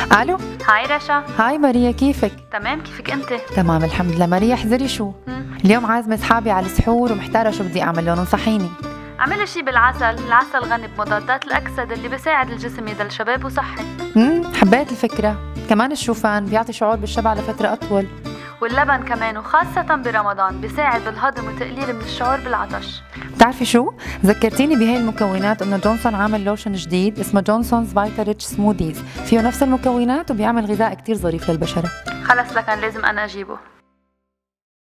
الو. هاي رشا. هاي ماريا، كيفك؟ تمام، كيفك انت؟ تمام الحمد لله. ماريا احذري شو؟ اليوم عازمة اصحابي على السحور ومحتارة شو بدي اعمل لهم، انصحيني. اعملي شي بالعسل، العسل غني بمضادات الاكسده اللي بيساعد الجسم يضل شباب وصحي. حبيت الفكرة. كمان الشوفان بيعطي شعور بالشبع لفترة اطول. واللبن كمان، وخاصة برمضان بيساعد بالهضم وتقليل من الشعور بالعطش. بتعرفي شو؟ ذكرتيني بهي المكونات انه جونسون عامل لوشن جديد اسمه جونسونز فايتا ريتش سموذيز، فيه نفس المكونات وبيعمل غذاء كتير ظريف للبشرة. خلص لكن لازم انا اجيبه.